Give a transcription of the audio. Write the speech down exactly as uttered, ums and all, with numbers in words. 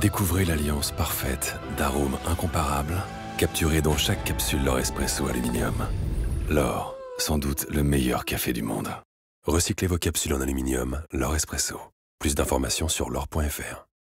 Découvrez l'alliance parfaite d'arômes incomparables, capturés dans chaque capsule L'Or Espresso Aluminium. L'Or, sans doute le meilleur café du monde. Recyclez vos capsules en aluminium L'Or Espresso. Plus d'informations sur l'or point F R.